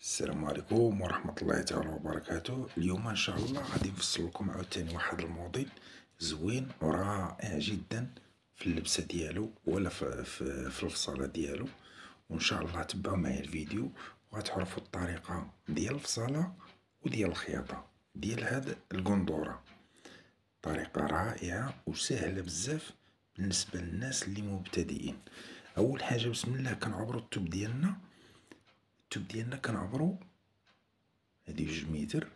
السلام عليكم ورحمة الله تعالى وبركاته. اليوم ان شاء الله غادي نفصل لكم عاوتاني واحد الموديل زوين ورائع جدا في اللبسة ديالو ولا في الفصالة ديالو، وان شاء الله تبعوا معايا الفيديو وغتعرفوا الطريقة ديال الفصالة وديال الخياطة ديال هاد القندورة. طريقة رائعة وسهلة بزاف بالنسبة للناس اللي مبتدئين. اول حاجة بسم الله كنعبروا التوب ديالنا. التوب ديالنا كنعبرو هادي 2 متر،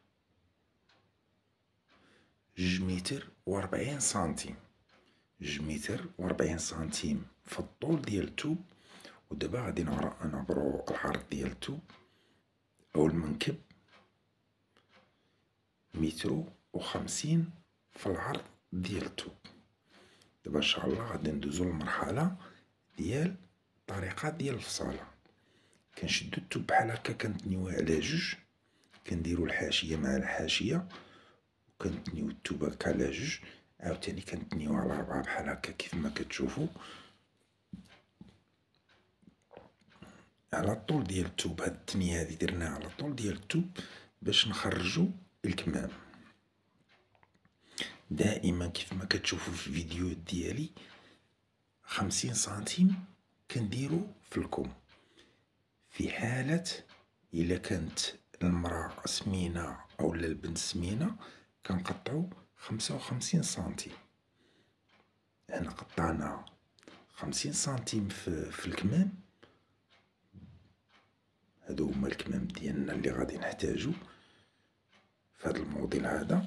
2 متر و40 سنتيم، 2 متر و40 سنتيم في الطول ديال التوب. ودابا غادي نعبرو العرض ديال التوب او المنكب 150 في العرض ديال التوب. دابا ان شاء الله غادي ندوزو للمرحلة ديال الطريقة ديال الفصالة. كنشدو التوب بحال هكا، كنتنيوه على جوج، كنديرو الحاشية مع الحاشية وكنتنيو التوب هكا على جوج، عاوتاني كنتنيو على 4 بحال هكا كيف ما كتشوفو على الطول ديال التوب. هاد التنية هادي درناها على الطول ديال التوب باش نخرجو الكمام. دائما كيف ما كتشوفو في الفيديوهات ديالي 50 سنتيم كنديرو في الكم. في حالة إلا كانت المرأة سمينة أو البنت سمينة كنقطعو 55 سنتيم. هنا قطعنا 50 سنتيم في الكمام. هادو هما الكمام ديالنا اللي غادي نحتاجو في هاد الموديل هذا.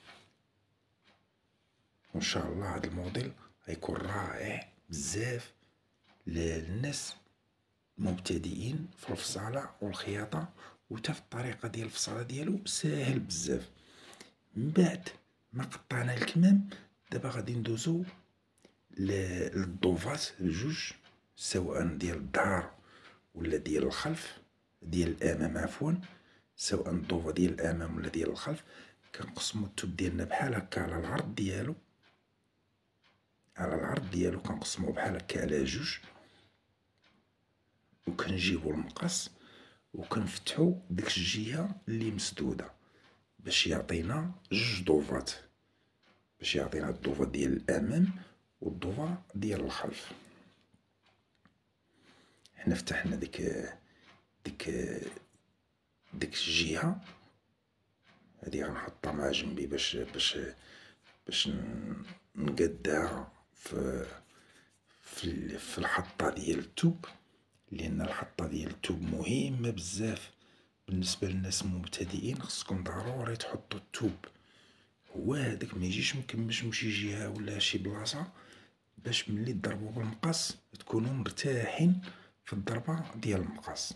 وان شاء الله هاد الموديل غيكون رائع بزاف للناس مبتدئين في الفصالة والخياطة، وتا في الطريقة ديال الفصالة ديالو ساهل بزاف. من بعد ما قطعنا الكمام دابا غادي ندوزو للضوفات الجوج، سواء ديال الظهر ولا ديال الخلف، ديال الامام عفوا، سواء الضوفة ديال الامام ولا ديال الخلف. كنقسمو التوب ديالنا بحال هكا على العرض ديالو، على العرض ديالو كنقسموه بحال هكا على جوج، وكنجيبو المقص وكنفتحو ديك الجهة اللي مسدودة باش يعطينا جوج ضوفات، باش يعطينا الضوفة ديال الامام والضوفة ديال الخلف. حنا فتحنا ديك الجهة هادي غنحطها مع جنبي باش نقدها في الحطة ديال التوب، لان الحطة ديال التوب مهمة بزاف بالنسبة للناس المبتدئين. خصكم ضروري تحطوا التوب هو هداك، ما يجيش مكمش من شي جهة ولا شي بلاصة، باش ملي تضربوا بالمقص تكونوا مرتاحين في الضربة ديال المقص.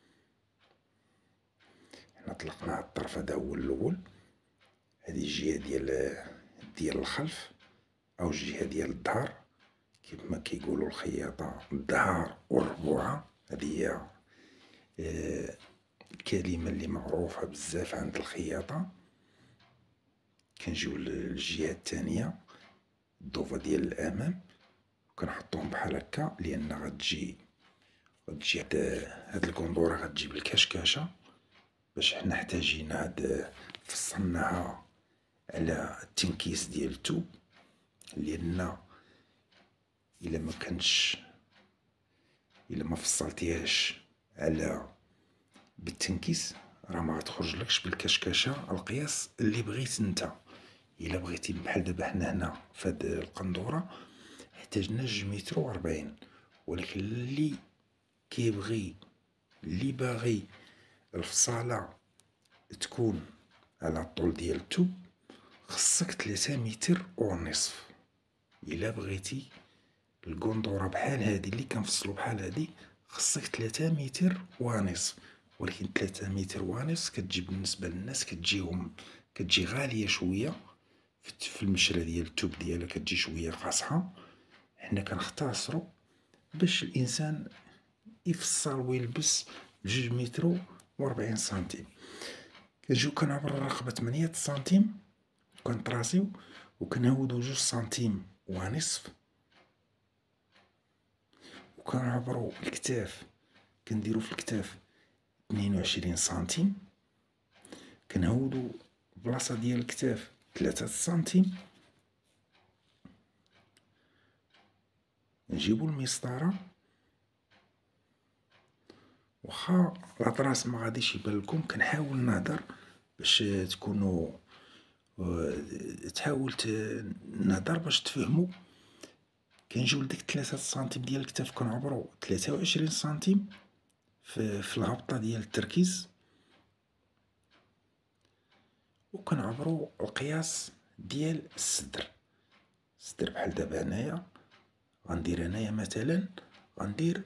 حنا طلقنا هاد الطرف هذا هو الاول، هذه الجهة ديال الخلف او الجهة ديال الظهر كيف ما كيقولوا الخياطة، الظهر والربوعة. هذه هي الكلمة اللي معروفة بزاف عند الخياطة. كنجيو للجهة الثانية، الضوفة ديال الامام، وكنحطوهم بحال هكا، لان غتجي هاد القندورة غتجي بالكشكاشة، باش حنا حتاجين فصلناها على التنكيس ديال التوب، لان الا ما فصلتيهاش على بالتنكيس راه ما غتخرجلكش بالكشكاشة القياس اللي بغيت نتا. الا بغيتي بحال دابا حنا هنا فهاد القندورة احتاجنا 2 متر و40، ولكن اللي باغي الفصالة تكون على الطول ديال التوب خصك 3 متر ونصف. الا بغيتي القندورة بحال هادي اللي كنفصلو بحال هادي خصك 3 متر ونصف، ولكن 3 متر ونصف كتجي بالنسبة للناس كتجي غالية شوية في المشرى ديال التوب ديالها، كتجي شوية قاصحة. حنا كنختصرو باش الانسان يفصل ويلبس 2 متر و40 سنتيم. كنجيو كنعبرو الرقبة 8 سنتيم، كنطراسيو وكنهودو 2 سنتيم ونصف، وكنعبرو الكتاف، كنديرو في الكتاف 22 سنتيم. كنهودو البلاصة ديال الكتاف 3 سنتيم. نجيبو المسطرة، واخا لاطراس ما غاديش يبان لكم، كنحاول نهضر باش تكونوا تحاول نهضر باش تفهموا. كنجيو لديك 3 سنتيم ديال الكتاف، كنعبرو 23 سنتيم في الهبطة ديال التركيز، وكنعبرو القياس ديال الصدر. الصدر بحال دابا هنايا غندير هنايا مثلا، غندير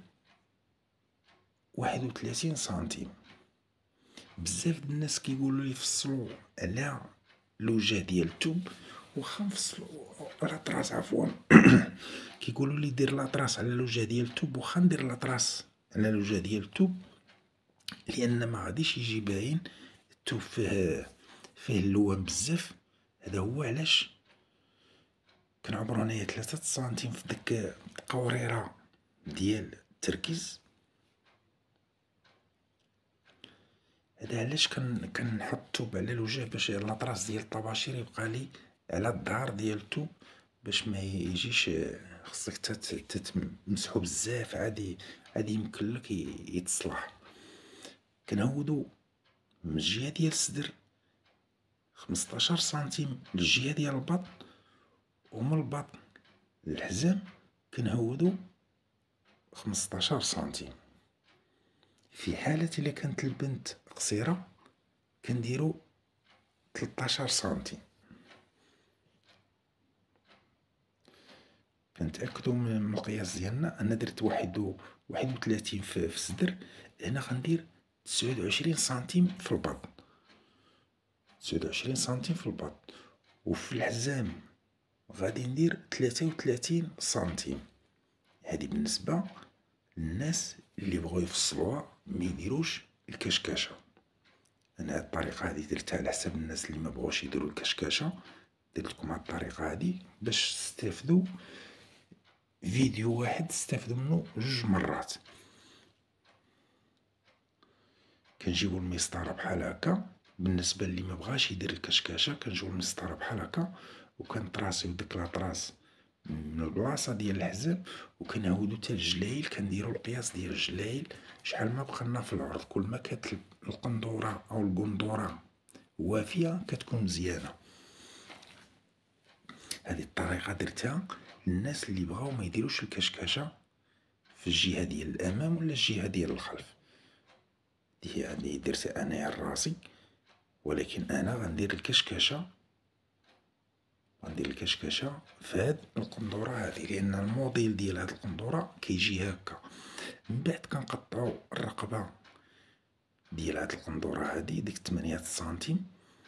31 سنتيم. بزاف د الناس كيقولوا لي فصلوا على الوجه ديال الثوب، واخا نفصلوا لاطراس عفوا كيقولوا لي دير لاطراس على الوجه ديال الثوب، واخا ندير لاطراس على الوجه ديال الثوب، لان ما غاديش يجي باين الثوب فيه اللوان بزاف. هذا هو علاش كنعبرو هنايا 3 سنتيم في ديك القوريره ديال التركيز. هذا علاش كنحط الثوب على الوجه باش لاطراس ديال الطباشير يبقى لي على الظهر ديال الثوب، باش ما يجيش خصك تمسحو بزاف، عادي يمكن لك يتصلح. كنهودو من الجهه ديال الصدر 15 سنتيم للجهه ديال البطن، ومن البطن للحزام كنهودو 15 سنتيم. في حالة إلا كانت البنت قصيرة كنديرو 13 سنتيم. كنتأكدو من القياس ديالنا. أنا درت 31 في الصدر، هنا غندير 29 سنتيم في البطن، 29 سنتيم في البطن. وفي الحزام غادي ندير 33 سنتيم. هادي بالنسبة للناس اللي بغاو يفصلوها ما يديروش الكشكاشة. انا هاد الطريقة هادي درتها على حساب الناس اللي ما بغاوش يديروا الكشكاشة. درت لكم هاد الطريقة هادي باش تستافدوا فيديو واحد تستافدوا منه 2 مرات. كنجيبوا المسطرة بحال هكا. بالنسبة اللي ما بغاش يدير الكشكاشة كنجيبوا المسطرة بحال هكا، وكنطراسيو ديك لاطراس من البلاصه ديال الحزام، وكنعاودو حتى الجلايل. كنديرو القياس ديال الجلايل شحال ما بقى لنا في العرض. كل ما كانت القندوره او القندوره وافيه كتكون مزيانه. هذه الطريقه درتها للناس اللي بغاو ما يديروش الكشكاشه في الجهه ديال الامام ولا الجهه ديال الخلف. هذه درتها انايا راسي، ولكن انا غندير الكشكاشه في هاد القندوره هذه، لان الموديل ديال هاد القندوره كيجي هكا. من بعد كنقطعو الرقبه ديال هاد القندوره هذه ديك 8 سنتيم،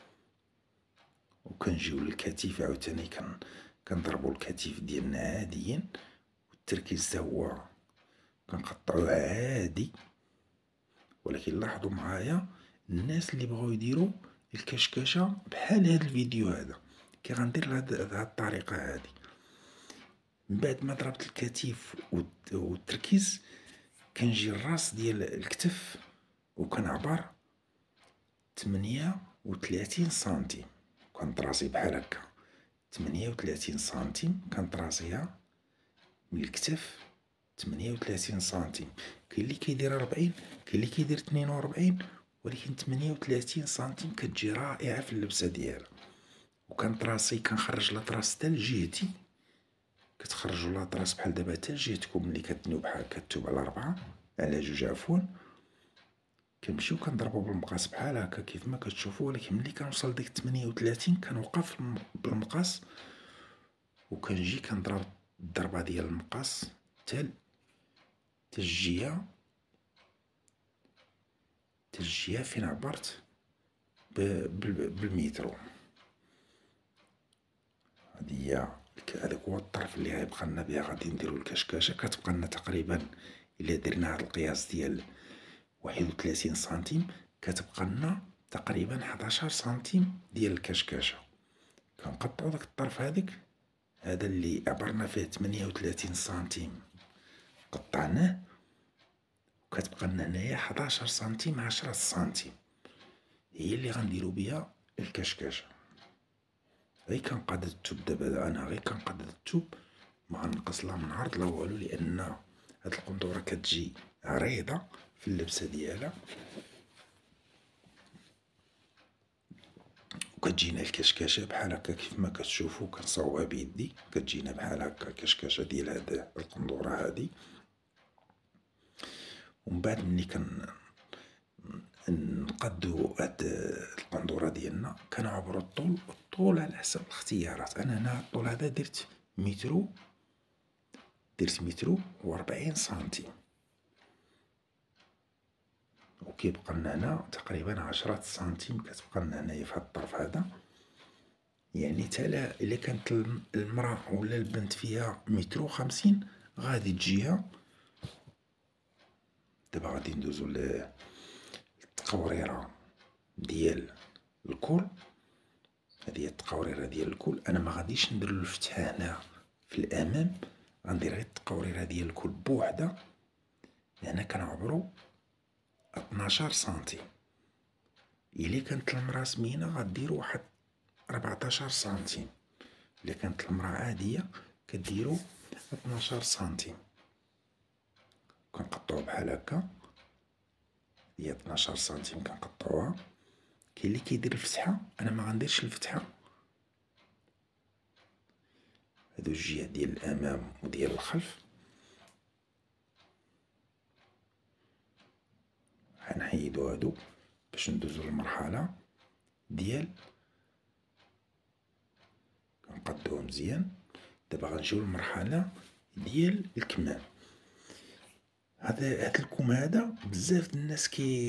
وكنجيو للكتيف عاوتاني كنضربو الكتيف ديالنا عاديا، والتركيز تا هو كنقطعوه عادي. ولكن لاحظوا معايا الناس اللي بغاو يديروا الكشكاشه بحال هاد الفيديو هذا، كي غندير هاد الطريقه هادي. من بعد ما ضربت الكتيف والتركيز كنجي الراس ديال الكتف وكنعبر 38 سنتيم. كنطراسي بحال هكا 38 سنتيم، كنطراسيها من الكتف 38 سنتيم. كاين اللي كيدير 40، كاين اللي كيدير 42، ولكن 38 سنتيم كتجي رائعه في اللبسه ديالها. وكنطراسي كنخرج لاطراس حتى لجهتي، كتخرجوا لاطراس بحال دابا حتى لجهتكم ملي كتنيو بحال كتوب على 4 على 2 عفوا. كنمشيو كنضربو بالمقاس بحال هكا كيف ما كتشوفوا، ولكن ملي كنوصل ديك 38 كنوقف بالمقاس وكنجي كنضرب الضربه ديال المقاس حتى الجهه فين عبرت بالمترو. هذاك هو الطرف اللي غيبقى لنا بها غادي نديرو الكشكاشه. كتبقى لنا تقريبا الا درنا هذا القياس ديال 31 سنتيم كتبقى لنا تقريبا 11 سنتيم ديال الكشكاشه. كنقطعو داك الطرف هذا اللي عبرنا فيه 38 سنتيم قطعناه، وكتبقى لنا هنايا 11 سنتيم 10 سنتيم، هي اللي غنديرو بها الكشكاشة. غير كنقاد التوب دابا، انا غير كنقاد التوب، ما غنقص لا من عرض لا والو، لان هاد القندورة كتجي عريضة في اللبسة ديالها، وكتجينا الكشكاشة بحال هكا كيف ما كتشوفو كنصاوبها بيدي، كتجينا بحال هكا كشكاشة ديال هاد القندورة هادي. ومن بعد ملي نقادو هاد القندورة ديالنا كنعبرو الطول على حسب الاختيارات. انا هنا الطول هذا درت مترو و40 سنتيم، وكيبقى لنا هنا تقريبا 10 سنتيم كتبقى لنا هنايا في هاد الطرف هذا. يعني تالا الا كانت المرأة ولا البنت فيها مترو 50 غادي تجيها. دابا غادي ندوزو للتقوريرة ديال الكول. هذه هي التقوريرة ديال الكول. انا ما غاديش ندير له الفتحة هنا في الامام، غندير غير التقوريرة ديال الكول بوحدة. هنا كنعبرو 12 سنتيم. الا كانت المرأة سمينة غديرو واحد 14 سنتيم، الا كانت المرأة عادية كديرو 12 سنتيم. كنقطعو بحال هكا، هي 12 سنتيم كنقطعوها. كاين اللي كيدير الفتحة، انا ما غنديرش الفتحة. هادو الجهة ديال الامام وديال الخلف. غنحيدو هادو باش ندوزو للمرحلة ديال كنقادوها مزيان. دابا غنجيو للمرحلة ديال الكمام. هاد الكم هذا بزاف د الناس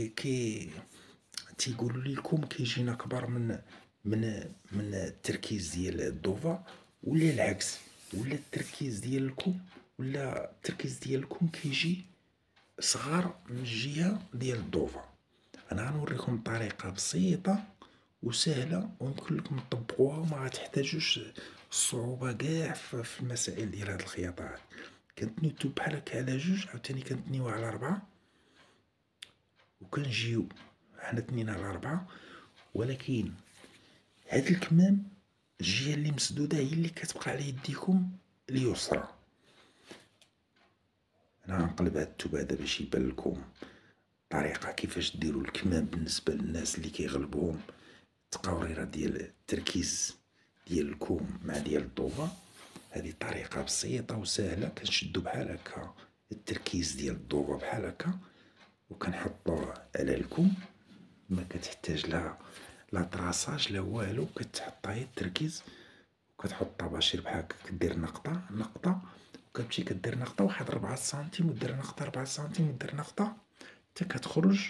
تيقولوا لي الكم كيجينا كبر من التركيز ديال الضوفا، ولا العكس، ولا التركيز ديال الكم ولا التركيز ديال الكم كيجي صغار من الجهة ديال الضوفا. انا غنوريكم طريقة بسيطة وسهلة ويمكن لكم تطبقوها وما غتحتاجوش الصعوبة كاع في المسائل ديال هاد الخياطة هاد. كنتنيو التوب بحال هكا على جوج، عاوتاني كنتنيوه على 4، وكنجيو حنا تنين على 4. ولكن هاد الكمام الجهة اللي مسدودة هي اللي كتبقى على يديكم اليسرى. انا غنقلب هاد التوب هذا باش يبان لكم طريقة كيفاش ديروا الكمام بالنسبة للناس اللي كيغلبهم التقوريرة ديال التركيز ديال الكوم مع ديال الضوفا. هذه طريقة بسيطة وسهلة. كنشدو بحال هكا التركيز ديال الضوفا بحال هكا، وكنحطوه على الكوم. ما كتحتاج لا طراساج لا والو، كتحط غير التركيز وكتحط طباشير بحال هكا. كدير نقطة وكتمشي كدير نقطة واحد 4 سنتيم، ودير نقطة 4 سنتيم، ودير نقطة حتى كتخرج.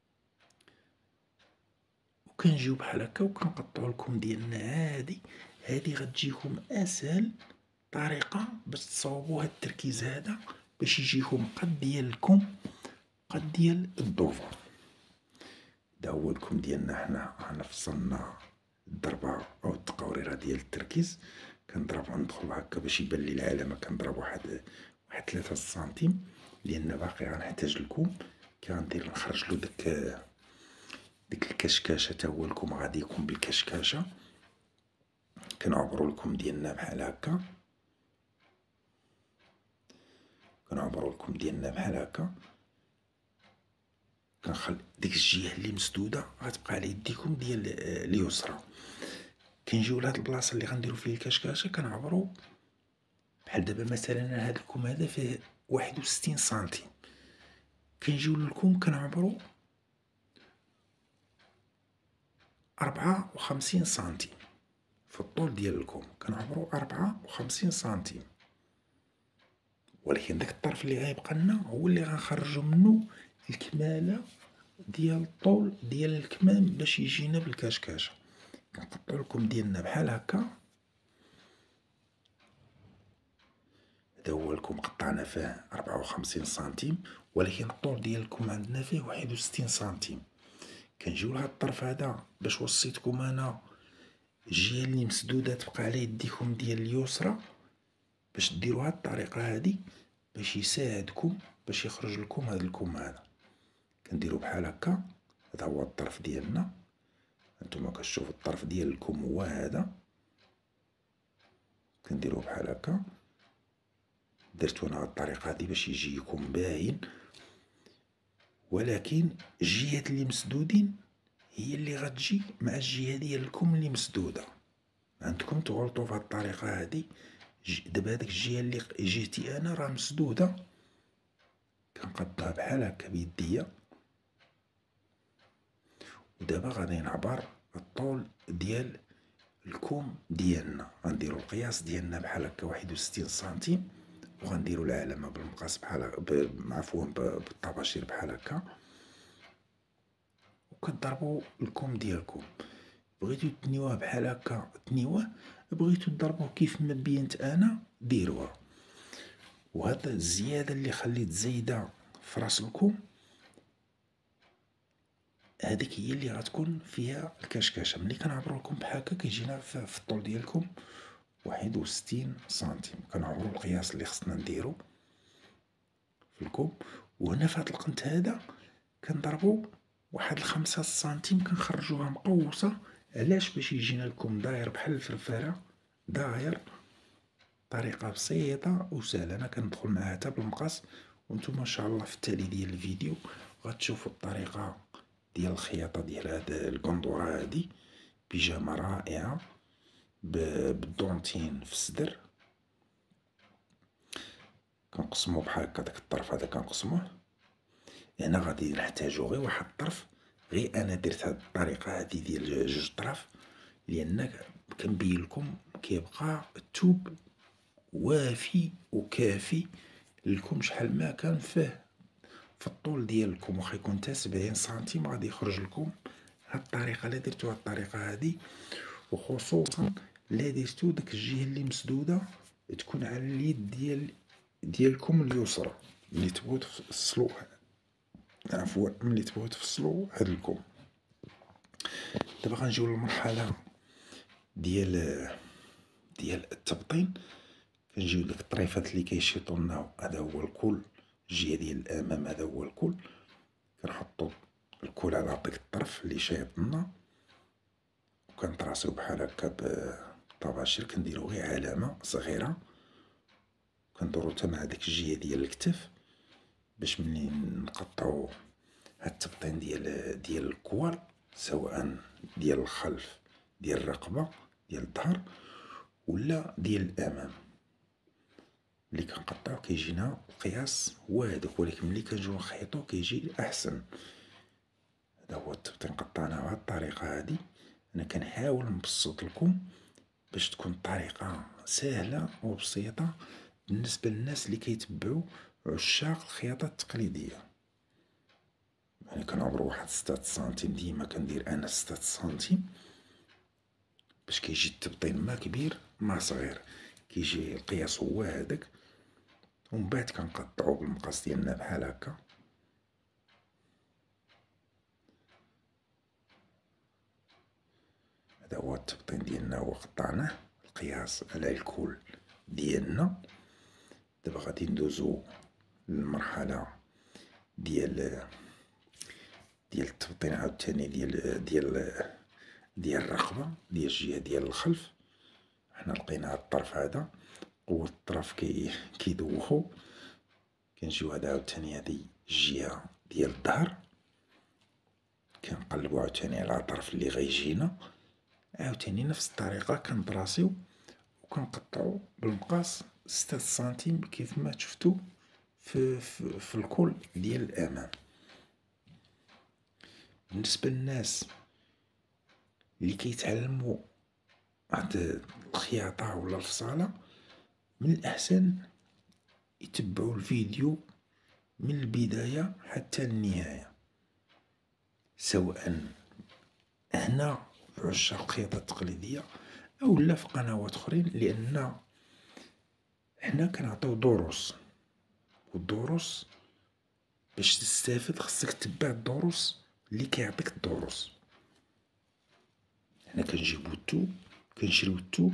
وكنجيو بحال هكا وكنقطعو الكوم ديالنا عادي. هادي غتجيكم اسهل طريقة باش تصاوبو هاد التركيز هذا باش يجيكم قد ديال الكوم قد ديال الضوفا. دا هو الكوم ديالنا. حنا فصلنا الضربة او التقوريرة ديال التركيز. كنضرب ندخل هكا باش يبان لي العلامة. كنضرب واحد 3 سنتيم، لان باقي غنحتاج الكوم. كندير نخرج له ديك الكشكاشة. تا هو الكوم غادي يكون بالكشكاشة. كنعبرو الكوم ديالنا بحال هكا، كنخلي ديك الجهة اللي مسدودة غتبقى على يديكم ديال اليسرى. كنجيو لهاد البلاصة اللي غنديرو فيه الكشكاشة كنعبرو بحال دابا مثلا هاد الكوم هذا فيه 61 سنتيم. كنجيو للكوم كنعبرو 54 سنتيم في الطول ديال الكوم. كنعبرو 54 سنتيم. ولكن داك الطرف اللي غيبقى لنا هو اللي غنخرجو منه الكمالة ديال الطول ديال الكمام باش يجينا بالكشكاشة. كنقطعو الكوم ديالنا بحال هكا. هذا هو الكوم قطعنا فيه 54 سنتيم، ولكن الطول ديال الكوم عندنا فيه 61 سنتيم. كنجيو لهاد الطرف هذا باش وصيتكم انا الجهة اللي مسدودة تبقى على يديكم ديال اليسرى، باش ديرو هاد الطريقة هادي باش يساعدكم باش يخرج لكم هذا الكم هذا. كنديرو بحال هكا، هذا هو الطرف ديالنا، هانتوما كتشوفو الطرف ديال الكم هو هذا، كنديرو بحال هكا. درتو انا هاد الطريقه هادي باش يجي يكون باين، ولكن الجهات اللي مسدودين هي اللي غتجي مع الجهه ديال الكم اللي مسدوده. عندكم تغلطوا في هاد الطريقه هادي. دابا هاديك الجهه اللي جهتي انا راه مسدوده، كنقادها بحال هكا بيديا، ودابا غادي نعبر الطول ديال الكم ديالنا. غنديرو القياس ديالنا بحال هكا 61 سنتيم، وغنديرو العلامه بالمقاس بحال عفوا بالطباشير بحال هكا، وكتضربو الكم ديالكم. بغيتو تنيوه بحال هكا تنيوه، بغيتو تضربوه كيف ما بينت انا ديروها. وهاد الزياده اللي خليت زايده في راس الكم، هذيك هي اللي غتكون فيها الكشكشه. ملي كنعبرو لكم بحال هكا كيجينا في الطول ديالكم 61 سنتيم. كنعبرو القياس اللي خصنا نديرو في الكم، وهنا في هاد القنت هذا كنضربو واحد 5 سنتيم، كنخرجوها مقوسه. علاش؟ باش يجينا الكم داير بحال الفرفاره، داير طريقه بسيطه وسهله. انا كندخل معها حتى بالمقاس، وانتم ان شاء الله في التالي ديال الفيديو غتشوفوا الطريقه ديال الخياطه ديال هاد القندوره هادي. بيجامه رائعه بالدونتين في الصدر. كنقسمو بحال هكا، داك الطرف هذا كنقسموه. هنا غادي نحتاجو غير واحد الطرف، غير انا درت هاد الطريقه هادي ديال جوج طراف لان كنبين لكم كيبقى الثوب وافي وكافي لكم شحال ما كان فيه في الطول ديالكم. واخا يكون تا 70 سنتيم غادي يخرج لكم هاد الطريقه. لا درتو هاد الطريقه هادي، وخصوصا لا درتو ديك الجهه اللي مسدوده تكون على اليد ديالكم اليسرى ملي تبغيو تفصلوا، عفوا ملي تبغيو تفصلوا هاد الكم. دابا غنجيو للمرحله ديال التبطين. كنجيو ديك الطريفات اللي كيشيطوا لنا، هذا هو الكول. الجهه ديال الامام هذا هو الكول. كنحطوا الكول على ديك الطرف اللي شايط لنا، وكنطراسيو بحال هكا بالطباشير. كنديرو غير علامه صغيره، كندورو حتى مع ديك الجهه ديال الكتف، باش ملي نقطعو هاد التبطين ديال الكوال، سواء ديال الخلف ديال الرقبه ديال الظهر ولا ديال الامام، ملي كنقطعو كيجينا القياس هو هداك. ولكن ملي كنجيو نخيطو كيجي احسن. هذا هو التبطين قطعناه بهاد الطريقه هادي. انا كنحاول نبسط لكم باش تكون الطريقه سهله وبسيطه بالنسبه للناس اللي كيتبعوا عشاق الخياطه التقليديه. يعني كنعبرو واحد 6 سنتيم، ديما كندير انا 6 سنتيم باش كيجي التبطين ما كبير ما صغير، كيجي القياس هو هذاك. ومن بعد كنقطعو بالمقاس ديالنا بحال هكا. هذا هو التبطين ديالنا وقطعناه القياس على الكول ديالنا. دابا غادي ندوزو للمرحله ديال التبطين عاوتاني ديال الرقبه، ديال الجهه ديال الخلف. حنا لقينا هاد الطرف هذا، قوة الطرف كيدوخو. كنجيو هذا عاوتاني هادي الجهه ديال الظهر، كنقلبو عاوتاني على الطرف اللي غيجينا. عاوتاني نفس الطريقه كنطراسيو وكنقطعو بالمقاس 6 سنتيم كيف ما شفتو في الكول ديال الامام. بالنسبه للناس اللي كيتعلموا هاد الخياطه ولا الفصاله، من الاحسن يتبعوا الفيديو من البدايه حتى النهايه، سواء هنا في عشاق الخياطه التقليديه او لا في قنوات اخرين. لان حنا كنعطيو دروس، والدروس باش تستافد خصك تتبع الدروس اللي كيعطيك الدروس. حنا كنجيبو الثوب، كنشريو الثوب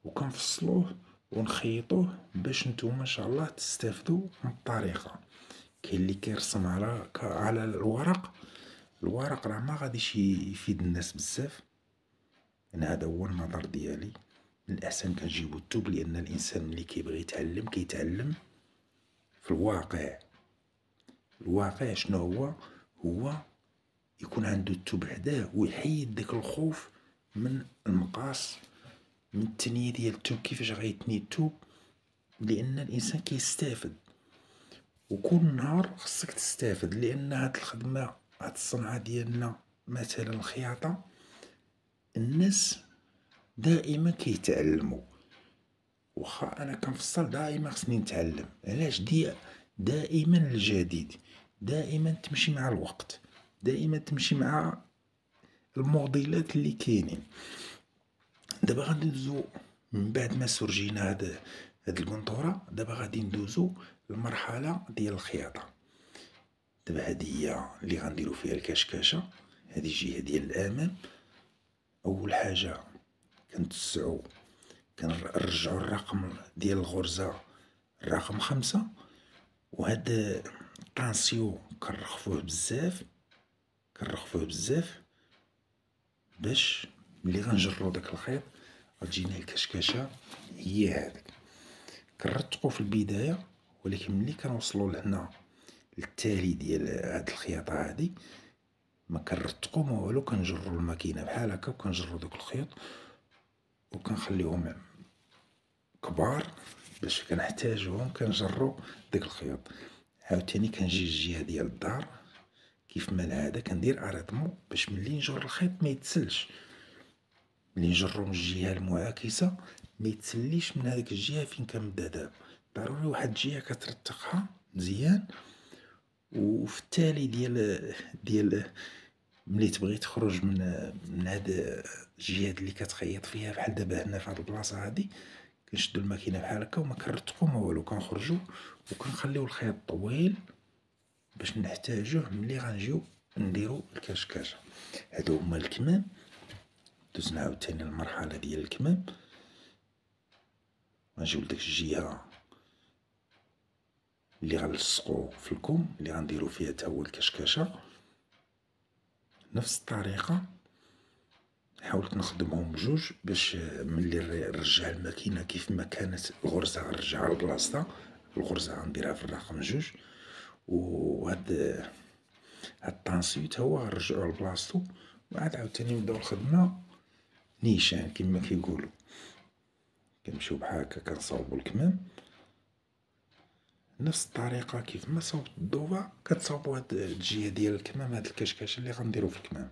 وكنفصلوه ونخيطوه باش نتوما ان شاء الله تستافدوا من الطريقه. كاين اللي كيرسم على الورق راه ما غاديش يفيد الناس بزاف. انا هذا هو النظر ديالي. من الاحسن كنجيبو التوب، لان الانسان ملي كيبغي يتعلم كيتعلم في الواقع. الواقع شنو هو يكون عنده التوب حداه ويحيد داك الخوف من المقاس، من التنية ديال التوب، كيفاش غيتني التوب، لان الانسان كيستافد. وكل نهار خصك تستافد، لان هاد الخدمة، هاد الصنعة ديالنا مثلا الخياطة، الناس دائما كيتعلموا. وخا انا كنفصل دائما خصني نتعلم. علاش؟ دائما الجديد، دائما تمشي مع الوقت، دائما تمشي مع الموديلات اللي كاينين. دابا غادي ندوزو من بعد ما سرجينا هاد القنطورة، دابا غادي ندوزو للمرحلة ديال الخياطة. دابا هادي هي اللي غنديرو فيها الكشكاشة. هادي الجهة ديال الامام. اول حاجة كنرجعو الرقم ديال الغرزة الرقم 5، وهاد الطانسيو كنرخفوه بزاف باش ملي غنجرو داك الخيط غتجينا الكشكاشة هي هاديك. كنرتقو في البداية، ولكن ملي كنوصلو لهنا التالي ديال هاد الخياطة هادي ما كنرتقو ما والو، كنجرو الماكينة بحال هكا وكنجرو دوك الخيوط وكنخليهم كبار باش كنحتاجوهم كنجرو داك الخيوط. عاوتاني كنجي الجهة ديال الدار كيف ما العادة كندير اريتمو باش ملي نجر الخيط ما يتسلش. ملي نجرو من الجهة المعاكسة ما يتسليش من هذيك الجهة فين كنبدا دابا. ضروري واحد الجهة كترتقها مزيان، وفي التالي ديال ملي تبغي تخرج من هاد الجهات اللي كتخيط فيها، بحال دابا هنا في هاد البلاصة هادي كنشدو الماكينة بحال هكا وما كنرتقو ما والو، كنخرجو وكنخليو الخيط طويل باش نحتاجوه ملي غنجيو نديرو الكشكاشة. هادو هما الكمام. دوزنا عاوتاني المرحلة ديال الكمام. غنجيو لديك الجهة اللي غنلصقو في الكم اللي غنديرو فيها تا هو الكشكاشة. نفس الطريقة حاولت نخدمهم بجوج باش ملي نرجع الماكينة كيف ما كانت الغرزة غنرجعها لبلاصتها. الغرزة غنديرها في الرقم 2، وهاد الطانسيو تا هو غنرجعوه لبلاصتو، وعاد عاوتاني نبداو الخدمة نيشان كيما كيقولو. كنمشيو بحال هكا كنصاوبو الكمام نفس الطريقة كيف ما صوبت الضوفة كتصاوبو هاد الجهة ديال الكمام، هاد الكشكاشة اللي غنديرو في الكمام.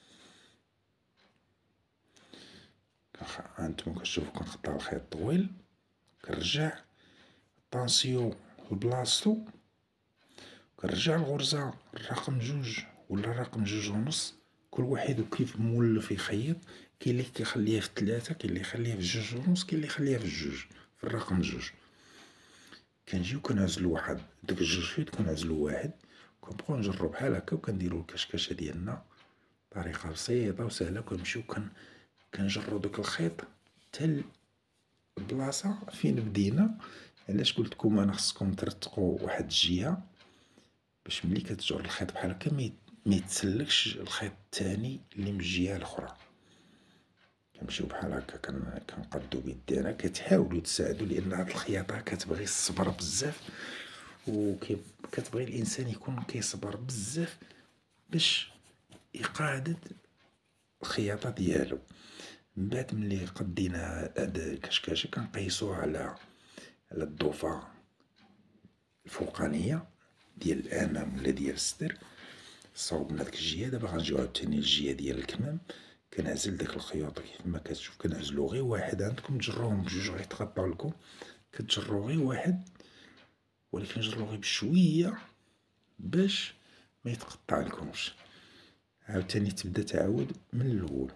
هانتوما كتشوفو كنقطع الخيط طويل، كنرجع الطانسيو لبلاصتو، كنرجع الغرزة الرقم 2 ولا الرقم 2.5. كل واحد وكيف مولف يخيط. كاين اللي كيخليها في 3، كاين اللي يخليها في 2.5، كاين اللي يخليها في 2 في الرقم 2. كنجيو كنعزلو واحد دوك 2 فيت، كنعزلو واحد، كنبقاو نجرو بحال هكا وكنديرو الكشكاشة ديالنا بطريقة بسيطة وسهلة. كنمشيو كنجرو دوك الخيط تا البلاصة فين بدينا. علاش قلتلكم انا خصكم ترتقو واحد الجهة باش ملي كتجر الخيط بحال هكا ما يتسلكش الخيط الثاني اللي من الجهة الاخرى. كنمشيو بحال هكا كنقادو بيدينا، كتحاولوا تساعدوا، لان هاد الخياطة كتبغي الصبر بزاف، وكتبغي الانسان يكون كيصبر بزاف باش يقادد الخياطة ديالو. من بعد ملي قدينا هاد الكشكاشة كنقيسوها على الضوفة الفوقانية ديال الامام ولا ديال الصدر. صوبنا ديك الجهة. دابا غنجيو عاوتاني للجهة ديال الكمام. كنعزل داك الخيوط كيف ما كتشوف، كنعزلو غير واحد. عندكم تجروهم بجوج غيتقطعو لكم، كتجرو غير واحد، ولكن جرو غير بشوية باش ما يتقطع لكمش. عاوتاني تبدا تعاود من الاول.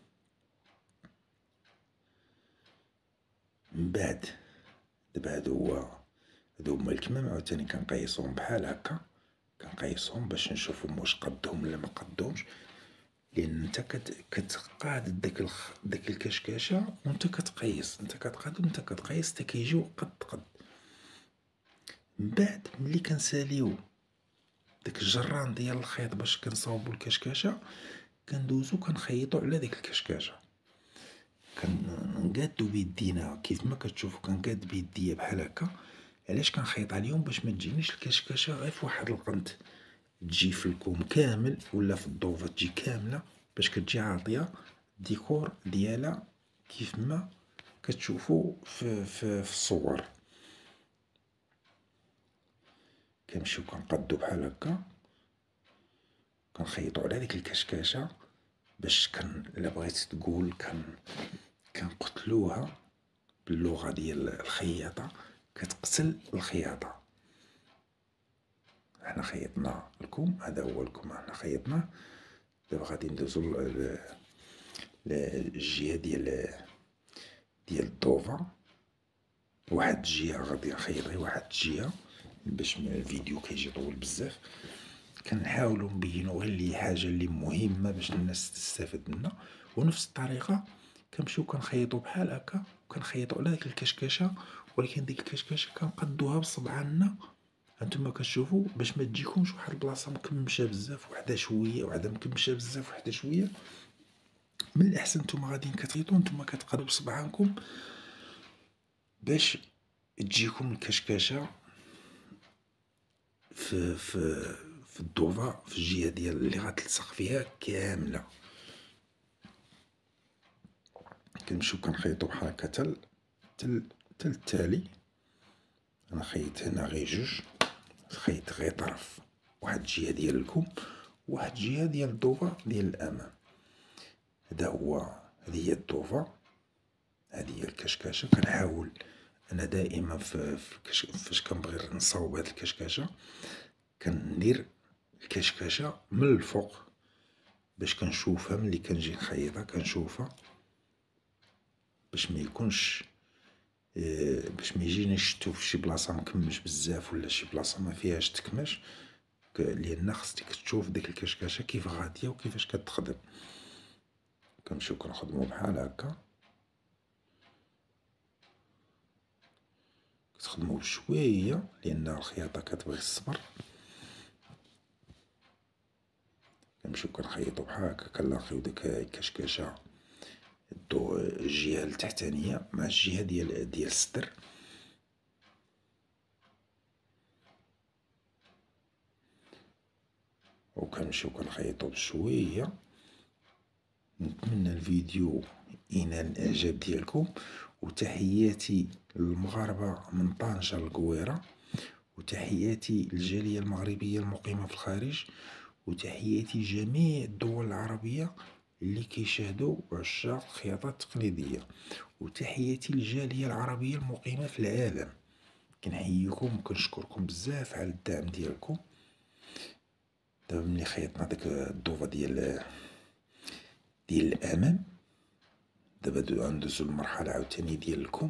من بعد دابا هادو هما الكمام. عاوتاني كنقيسوهم بحال هكا، كنقيسهم باش نشوفهم واش قدهم ولا ما قدهمش، لان نتا كتقاد داك الكشكاشة وانت كتقيس، انت كتقاد وانت كتقيس تا كيجيو قد. من بعد ملي كنساليو داك الجران ديال الخيط باش كنصاوبو الكشكاشة، كندوزو كنخيطو على ديك الكشكاشة، كنقادو بيدينا كيف ما كتشوفو، كنقاد بيديا بحال هكا. علاش كنخيط عليهم؟ باش ما تجينيش الكشكاشة غير فواحد القنت، تجي في الكوم كامل ولا في الضوفة تجي كاملة، باش كتجي عاطية الديكور ديالها كيف ما كتشوفو في الصور. كنمشيو كنقادو بحال هكا، كنخيطو على ديك الكشكاشة باش الا بغيت تقول كنقتلوها باللغة ديال الخياطة، كتقتل الخياطة. حنا خيطنا الكم، هذا هو الكم حنا خيطناه. دابا غادي ندوزو للجهة ديال الضوفة. واحد الجهة غادي نخيط غير واحد الجهة باش الفيديو كيجي طويل بزاف. كنحاولو نبينو غير لي حاجة اللي مهمة باش الناس تستافد منها. ونفس الطريقة كنمشيو كنخيطو بحال هكا، وكنخيطو على ديك الكشكاشة، ولكن ديك الكشكاشة كنقدوها بصبعنا هانتوما كتشوفو، باش ما تجيكمش واحد البلاصة مكمشة بزاف وحدة شوية، وحدة مكمشة بزاف وحدة شوية. من الأحسن نتوما غاديين كتخيطو نتوما كتقادو بصبعانكم باش تجيكم الكشكاشة في الضوفة، في الجهة ديال اللي غتلصق فيها كاملة. كنمشيو كنخيطو بحال هكا تل التالي. انا خيط هنا غير جوج، خيط غير طرف، واحد الجهة ديال الكم وواحد الجهة ديال الضوفة ديال الأمام. هذه هي الضوفة، هذه هي الكشكاشة. كنحاول انا دائما فاش كنبغي نصاوب هاد الكشكاشة كندير الكشكاشة من الفوق باش كنشوفها ملي كنجي نخيطها، كنشوفها باش ما يكونش باش ما يجينيش الشتو في شي بلاصة مكمش بزاف ولا شي بلاصة ما فيهاش تكماش، لأن خصك تشوف ديك الكشكاشة كيف غادية وكيفاش كتخدم. كنمشيو كنخدمو بحال هكا، كتخدمو بشوية لأن الخياطة كتبغي الصبر. كنمشيو كنخيطو بحال هكا، كنلاقيو ديك الكشكاشة الجهة التحتانية مع الجهة ديال الصدر. وكنمشيو كنخيطو بشوية. نتمنى الفيديو ينال الاعجاب ديالكم، وتحياتي للمغاربة من طنجة للقويرة، وتحياتي للجالية المغربية المقيمة في الخارج، وتحياتي لجميع الدول العربية اللي كيشاهدوا عشاق الخياطة التقليدية، وتحياتي للجالية العربية المقيمة في العالم. كنحييكم وكنشكركم بزاف على الدعم ديالكم. دابا ملي خيطنا داك الضوفة ديال الأمام، دابا ندوزو للمرحلة عاوتاني ديال الكم.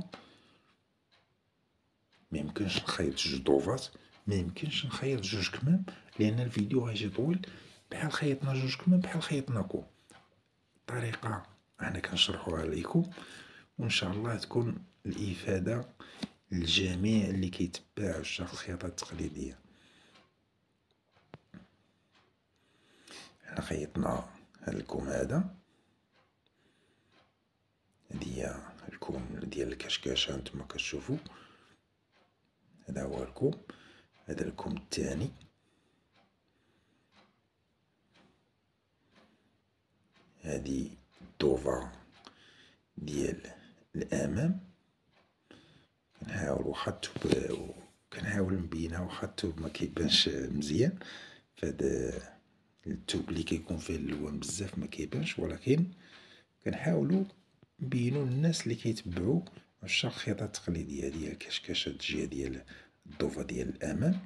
ميمكنش نخيط جوج ضوفات، ميمكنش نخيط جوج كمام، لأن الفيديو غيجي طويل. بحال خيطنا جوج كمام بحال خيطنا كم، طريقة احنا كنشرحوها ليكم، وان شاء الله تكون الإفادة للجميع اللي كيتبع عشاق الخياطة التقليدية. احنا خيطنا هاد الكم هذا، هادي هي الكم ديال الكشكاشة هانتوما كتشوفو. هذا هو الكم، هذا الكم الثاني. هذه الضوفة ديال الأمام. كنحاول نبينها واخا الثوب ما كيبانش مزيان، فهاد الثوب اللي كيكون فيه الالوان بزاف ما كيبانش، ولكن كنحاولوا نبينوا للناس اللي كيتبعوا عشاق الخياطة التقليدية. هذه هي الكشكاشة الجهة ديال الضوفة ديال الأمام.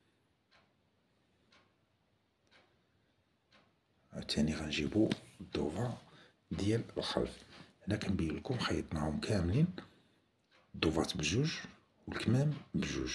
عاوتاني غنجيبو الضوفة ديال الخلف. هنا كنبين لكم خيطناهم كاملين، الضوفات بجوج والكمام بجوج.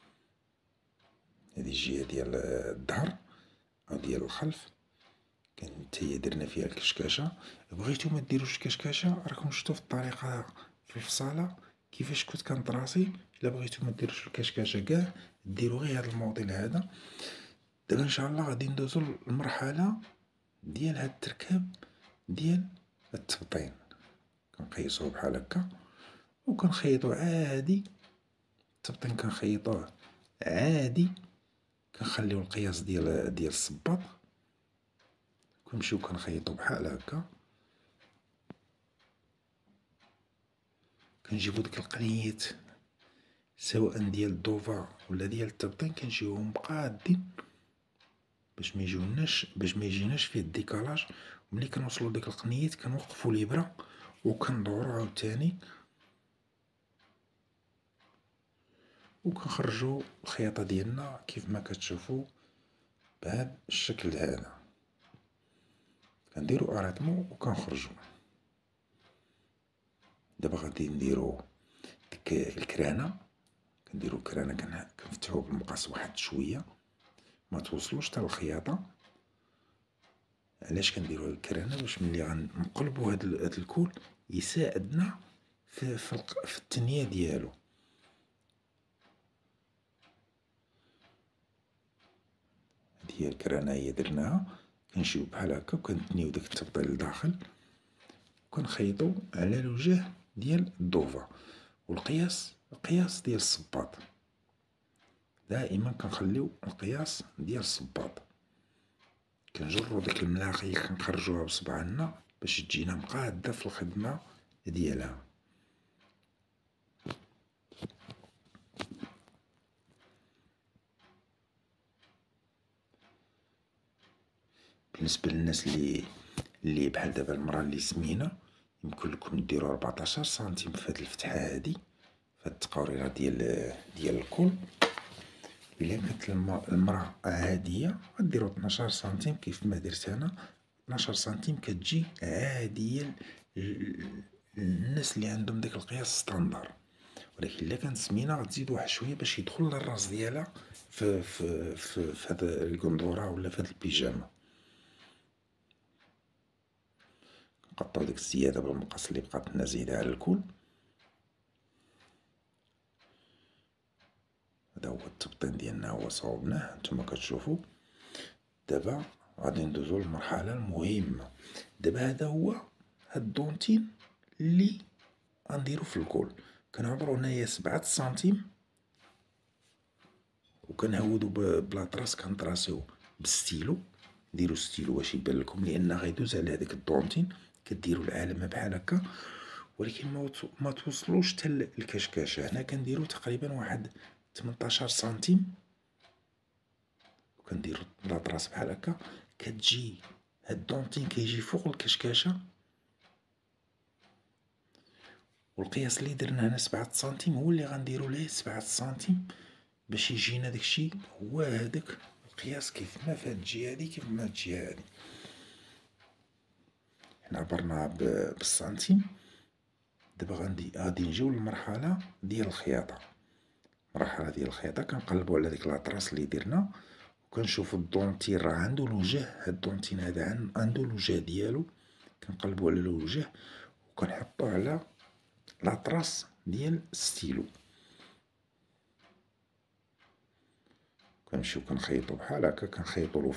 هذه الجهة ديال الظهر أو ديال الخلف تاهي درنا فيها الكشكاشة. بغيتو ما ديروش الكشكاشة راكم شفتو في الطريقة في الفصالة كيفاش كنت كنطراسي. الا بغيتو ما ديروش الكشكاشة كاع، ديرو غير هاد الموديل هذا. دابا ان شاء الله غادي ندوزو للمرحله ديال هاد التركاب ديال التبطين. كنقيسوه بحال هكا وكنخيطو عادي. التبطين كنخيطوه عادي، كنخليو القياس ديال الصباط، كنمشيو كنخيطو بحال هكا. كنجيبو ديك القنيات سواء ديال الدوفا ولا ديال التبطين، كنجيوهم قادين باش ما يجيناش فيه الديكالاج. وملي كنوصلو لديك القنيات كنوقفو الابره وكندورو عاوتاني وكنخرجو الخياطه ديالنا كيف ما كتشوفو بهذا الشكل هذا. كنديرو اريتمو وكنخرجو. دابا غادي نديرو ديك الكرانه. كنديرو الكرانه كنفتحو بالمقص واحد شويه ما توصلوش حتى الخياطه. علاش كنديرو الكرانه؟ باش ملي غنقلبو هاد الكول يساعدنا في التنيه ديالو. هادي هي الكرانه هي درناها. كنجيو بحال هكا وكنتنيو داك التبطيل لداخل وكنخيطو على الوجه ديال الدوفا. والقياس القياس ديال الصباط دائما كنخليو القياس ديال الصباط. كنجرو ديك الملاقي كنخرجوها بصبعنا باش تجينا مقاده في الخدمه ديالها. بالنسبه للناس اللي بحال دابا المراه اللي سمينه، يمكن لكم ديروا 14 سنتيم في هاد الفتحه هادي، في هاد التقوريره ديال الكول. الا كانت المراه عاديه غديروا 12 سنتيم كيف ما درت انا. 12 سنتيم كتجي عاديه الناس اللي عندهم داك القياس ستاندار. ولكن الا كانت سمينه غتزيد واحد شويه باش يدخل للراس ديالها في هاد القندوره ولا في هاد البيجامه. نقطعو ديك الزياده بالمقص اللي بقات لنا زايده على الكول. هذا هو التبطين ديالنا، هو صوبناه نتوما كتشوفوا. دابا غادي ندوزو للمرحله المهمه. دابا هذا هو هاد الدونتين اللي غنديرو في الكول. كنعبرو هنايا 7 سنتيم وكنهودو بلاطراس. كنطراسيو بالستيلو، نديرو ستيلو باش يبان لكم لان غيدوز على هذيك الدونتين. كديرو العلامه بحال هكا ولكن ما توصلوش حتى الكشكاشه. هنا كنديرو تقريبا واحد 18 سنتيم وكنديرو لاطراس بحال هكا. كتجي هاد الدونتين كيجي فوق الكشكاشه. والقياس اللي درنا هنا 7 سنتيم هو اللي غنديرو ليه 7 سنتيم باش يجينا داكشي هو هذاك القياس كيف ما في هاد الجهه هادي كيف ما الجهه هادي. حنا عبرناها بالسنتيم. دابا غادي نجيو للمرحله ديال الخياطه. المرحله ديال الخياطه كنقلبوا على ديك لاطراس اللي درنا وكنشوفوا الدونتين راه عنده الوجه. هاد الدونتين هذا عنده الوجه ديالو. كنقلبوا على الوجه وكنحطوه على لاطراس ديال الستيلو. كنمشيو كنخيطو بحال هكا. كنخيطو له في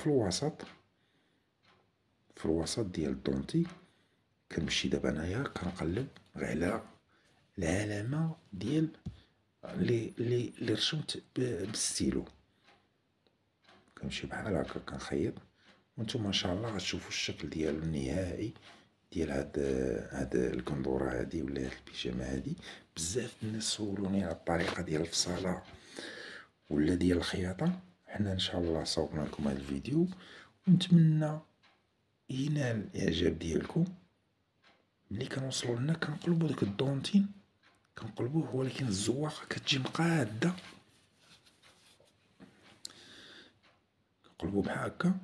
الوسط ديال الدونتي. كنمشي دابا انايا كنقلب غير على العلامه ديال اللي رسمت بالستيلو. كنمشي بحال هكا كنخيط وانتم ان شاء الله غتشوفوا الشكل ديالو النهائي ديال هاد القندوره هادي ولا هاد البيجامه هادي. بزاف الناس سولوني على الطريقه ديال الفصاله ولا ديال الخياطه. حنا ان شاء الله صوبنا لكم هاد الفيديو ونتمنى ينال الاعجاب ديالكم. ملي كنوصلوا لنا كنقلبوا داك الدونتين كنقلبوه ولكن الزواقه كتجي مقاده. كنقلبوا بحال هكا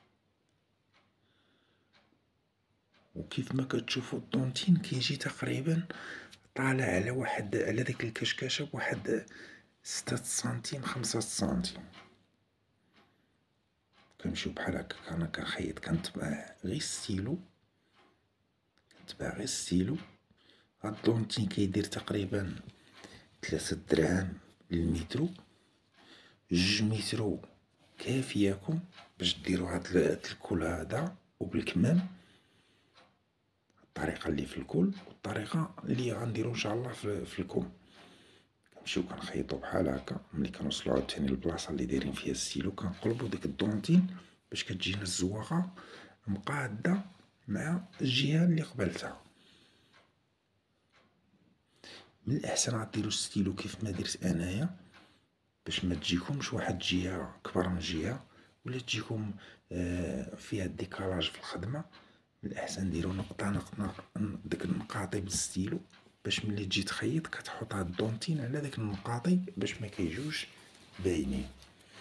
وكيف ما كتشوفوا الدونتين كيجي تقريبا طالع على ديك الكشكاشه بواحد 6 سنتيم 5 سنتيم. كنمشيو بحال هكا. انا كنخيط كنتبع غير الستيلو. هاد الدونتين كيدير تقريبا 3 دراهم للمترو، 2 مترو كافياكم باش ديروا هاد الكول هذا وبالكمام، الطريقه اللي في الكول والطريقه اللي غنديرو ان شاء الله في الكم. كنمشيو كنخيطو بحال هكا. ملي كنوصلو عاوتاني للبلاصه اللي دايرين فيها السيلو كنقلبو ديك الدونتين باش كتجينا الزواغه مقاده مع الجهه اللي قبلتها. من الاحسن غديرو الستيلو كيف ما درت انايا باش ما تجيكمش واحد جهه كبر من جهه ولا تجيكم فيها الديكالاج في الخدمه. من الاحسن ديروا نقطه نقطه داك النقاطي بالستيلو باش ملي تجي تخيط كتحط هاد الدونتين على داك النقاطي باش ما كيجوش باينين.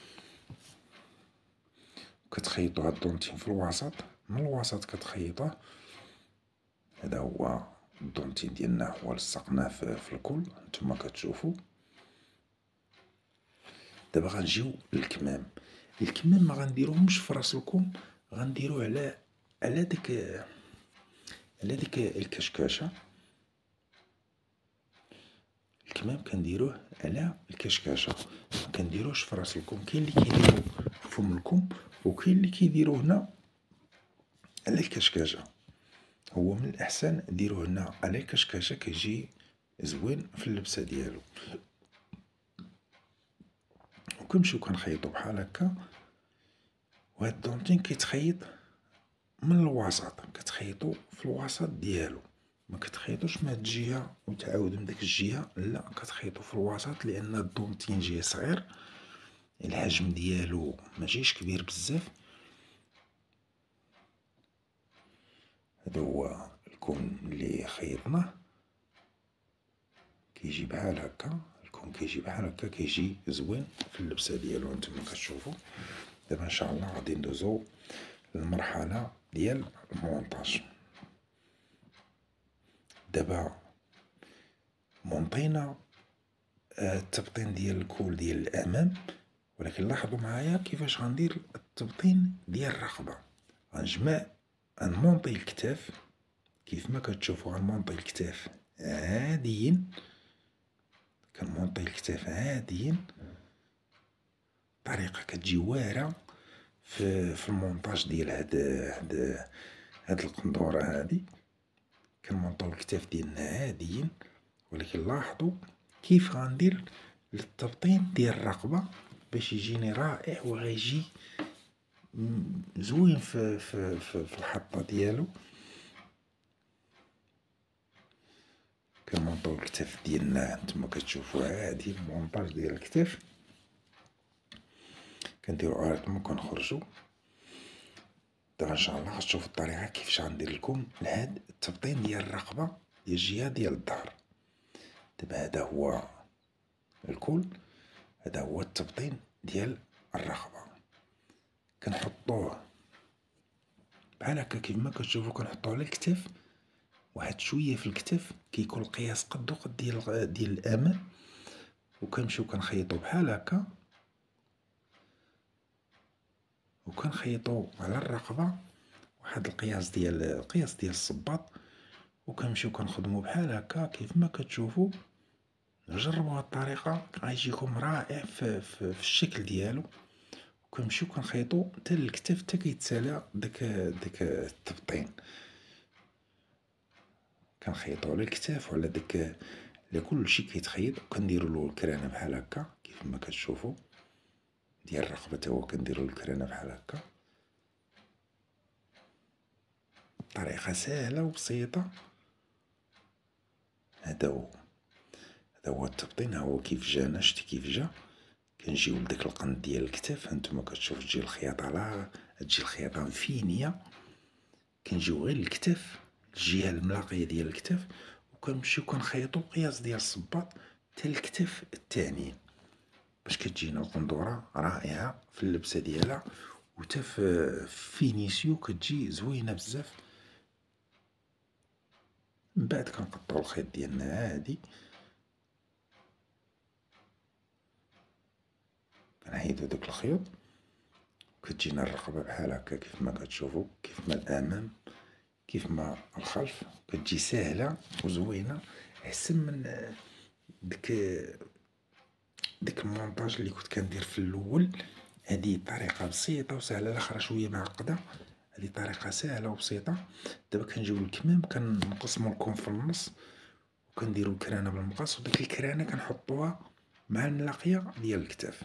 كتخيطوا هاد الدونتين في الوسط، من الوسط كتخيطوه. هذا هو الدونتين ديالنا، هو لصقناه في الكل نتوما كتشوفوا. دابا غنجيو للكمام. الكمام ما غنديروهمش في راس الكم، غنديروه على ديك الكشكاشه. الكمام كنديروه على الكشكاشه، ما كنديروش في راس الكم. كاين اللي كيديروا في فم الكم وكاين اللي كيديروا هنا على الكشكاشه. هو من الاحسن ديروه هنا على الكشكاشه، كيجي زوين في اللبسه ديالو. وكنمشيو كنخيطو بحال هكا. وهاد الدونتين كيتخيط من الوسط، كتخيطو في الوسط ديالو، ما كتخيطوش من هاد الجهه وتعاود من ديك الجهه، لا كتخيطو في الوسط لان الدونتين جاي صغير، الحجم ديالو ماجيش كبير بزاف. هذا هو الكم اللي خيطناه، كيجي بحال هكا. الكم كيجي بحال هكا، كيجي زوين في اللبسه ديالو نتوما كتشوفوا. دابا ان شاء الله غادي ندوزو للمرحله ديال المونطاج. دابا مونطينا التبطين ديال الكول ديال الامام، ولكن لاحظوا معايا كيفاش غندير التبطين ديال الرقبه. غنمونطي الكتاف كيف ما كتشوفوا، غنمونطي الكتاف عاديين، كنمونطي الكتاف عاديين. طريقه كتجي واعره في المونتاج ديال هاد القندوره هادي. كنمونطو الكتاف ديالنا عاديين، ولكن لاحظوا كيف غندير للتبطين ديال الرقبه باش يجيني رائع وغيجي زوين في الحطه ديالو. كنمونطو الكتاف ديالنا نتوما كتشوفوا عادي. المونطاج ديال الكتاف كنديرو هكا كنخرجوا. دابا ان شاء الله غتشوفوا الطريقه كيفاش غندير لكم لهاد التبطين ديال الرقبه ديال الجهه ديال الظهر. دابا هذا هو الكل، هذا هو التبطين ديال الرقبه. كنحطوه بحال هكا كيف ما كتشوفوا، كنحطوه على الكتاف واحد شويه في الكتاف، كيكون القياس قدو قد ديال الامام. وكنمشيو كنخيطو بحال هكا، وكنخيطو على الرقبه واحد القياس ديال الصباط. وكنمشيو كنخدمو بحال هكا كيف ما كتشوفوا. جربوا هاد الطريقه غيجيكم رائع في الشكل ديالو. وكنمشيو كنخيطو حتى الكتاف حتى كيتسالى داك التبطين. كنخيطو على الكتاف وعلى داك كلشي كيتخيط. وكنديرو له الكرانه بحال هكا كيف ما كتشوفوا. ديال الرقبه تا هو كنديرو الكرانه بحال هكا. طريقه سهله وبسيطه. هذا هو التبطين. ها هو كيف جانا، شتي كيف جا. كنجيو لداك القند ديال الكتاف، هانتوما كتشوف تجي الخياطه تجي الخياطه مفينيه. كنجيو غير الكتاف، الجهه الملاقيه ديال الكتاف، وكنمشيو كنخيطو قياس ديال الصباط حتى الكتاف الثاني باش كتجينا القندوره رائعه في اللبسه ديالها، وتا في فينيسيو كتجي زوينه بزاف. من بعد كنقطعو الخيط ديالنا عادي، كنحيدو داك الخيوط. كتجينا الرقبه بحال هكا كيف ما كتشوفوا، كيف ما الامام كيف ما الخلف. كتجي سهله وزوينه احسن من ديك المونتاج اللي كنت كندير في الاول. هذه طريقة بسيطة وسهلة، الأخرى شوية معقدة، هذه طريقة سهلة وبسيطة. دابا كنجيو للكمام كنقسمو الكم في النص وكنديرو الكرانة بالمقص، وديك الكرانة كنحطوها مع الملاقية ديال الكتاف،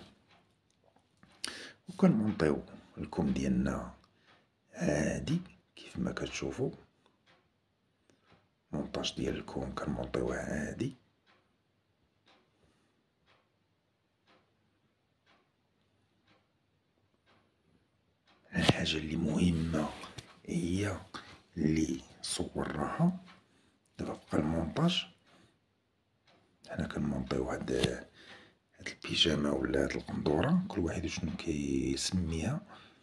وكنمونطيو الكم ديالنا عادي كيف ما كتشوفو. مونطاج ديال الكم كنمونطيوه عادي. الحاجة اللي مهمة هي اللي صورناها. دابا بقى المونطاج. حنا كنمونطيو هاد البيجامة ولا هاد القندورة، كل واحد شنو كيسميها.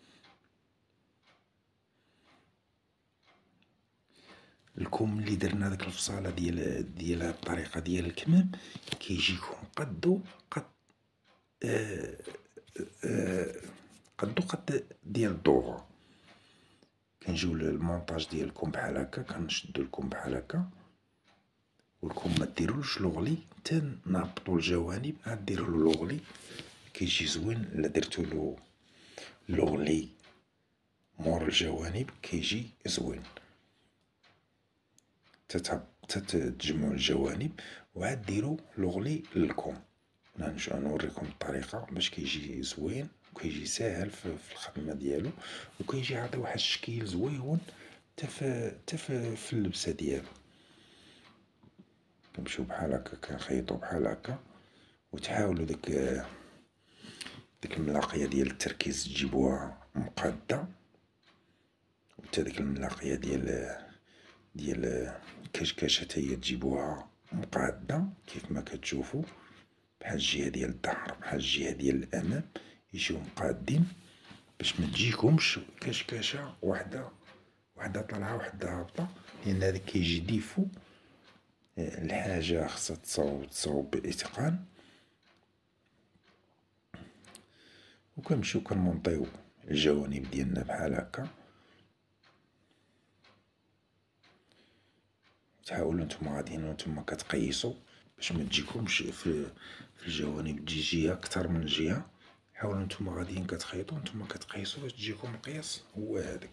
الكم اللي درنا ديك الفصالة ديال هاد الطريقة ديال الكمام كيجيكم قدو قد ديال الضوغة. كنجيو للمونطاج ديالكم بحال هكا، كنشدو الكم بحال هكا، والكم ما ديروش لوغلي حتى نهبطو الجوانب، عاد ديرولو لوغلي كيجي زوين. الا درتولو لوغلي مور الجوانب كيجي زوين. تتجمعو الجوانب وعاد ديرو لوغلي للكم. نوريكم الطريقة باش كيجي زوين وكيجي ساهل في الخدمة ديالو، وكيجي عاطي واحد الشكل زويون حتى في اللبسة ديالو. كنمشيو بحال هكا، كنخيطو بحال هكا، وتحاولوا ديك الملاقية ديال التركيز تجيبوها مقادة، وتا ديك الملاقية ديال الكشكاشة هي تجيبوها مقادة كيف ما كتشوفو، بحال الجهة ديال الظهر بحال الجهة ديال الأمام يجيو مقادين، باش ما تجيكمش كشكاشة وحدة طالعة وحدة هابطة، لأن هذاك كيجي ديفو. الحاجة خصها تصاوب بإتقان. وكنمشيو كنمونطيو الجوانب ديالنا بحال هكا. تحاولوا نتوما غاديين ونتوما كتقيسوا باش ما تجيكمش في الجوانب تجي جهة كتر من جهة. حاولوا نتوما غاديين كتخيطوا نتوما كتقيسوا باش تجيكم مقياس هو هذاك.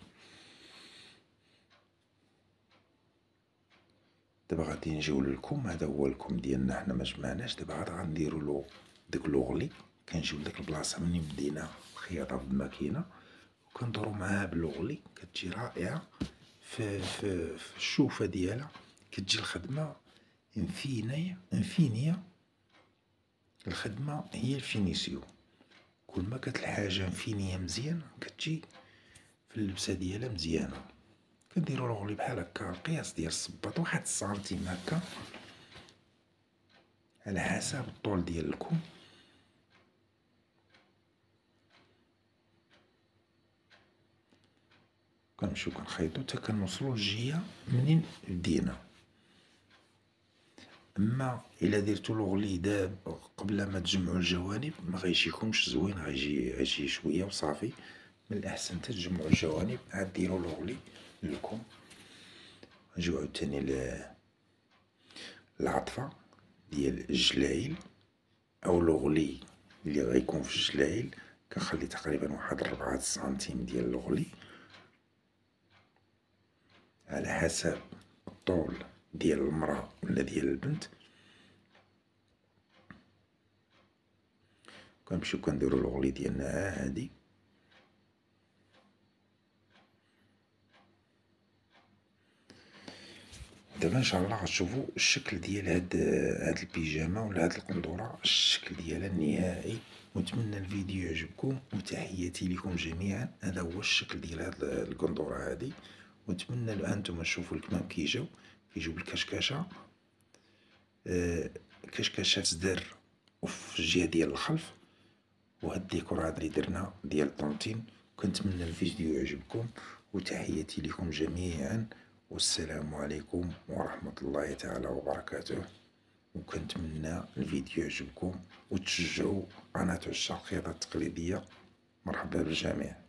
دابا غادي نجيو للكم. هذا هو الكم ديالنا، حنا ما جمعناش. دابا عاد غنديرو له داك لوغلي. كنجيو لديك البلاصه منين بدينا الخياطه بالماكينه وكندورو معاها بلوغلي، كتجي رائعه في الشوفه ديالها. كتجي الخدمه انفينيه. الخدمه هي الفينيسيو. كل ما كانت الحاجه انفينيه مزيان كتجي في اللبسه ديالها مزيانه. كنديرو لوغلي بحال هكا، القياس ديال الصباط واحد السنتيم هكا على حسب الطول ديال الكم. كنمشيو كنخيطو حتى كنوصلو للجهة منين بدينا. اما الا درتو لوغلي دابا قبل ما تجمعو الجوانب ما غيجيكمش زوين، غيجي شويه وصافي. من الاحسن تجمعوا الجوانب عاد ديروا لوغلي لكم. نجيو عاوتاني العطفه ديال الجلايل او لوغلي اللي غيكون في الجلايل. كنخلي تقريبا واحد 4 سنتيم ديال اللوغلي على حسب الطول ديال المرأة ولا ديال البنت. كنمشيو كنديرو لوغلي ديالنا عادي. دابا ان شاء الله غتشوفوا الشكل ديال هاد البيجامه ولا هاد القندوره، الشكل ديالها النهائي. ونتمنى الفيديو يعجبكم، وتحياتي لكم جميعا. هذا هو الشكل ديال هاد القندوره هادي. ونتمنى انتم تشوفوا الكمام كيجيو بالكشكاشه. الكشكاشه تدار وفي الجهه ديال الخلف، وهاد الديكور هذا اللي درنا ديال الطونتين. كنتمنى الفيديو يعجبكم، وتحياتي لكم جميعا، والسلام عليكم ورحمة الله تعالى وبركاته. وكنتمنى الفيديو يعجبكم وتشجعوا قناة عشاق الخياطة التقليدية. مرحبا بالجميع.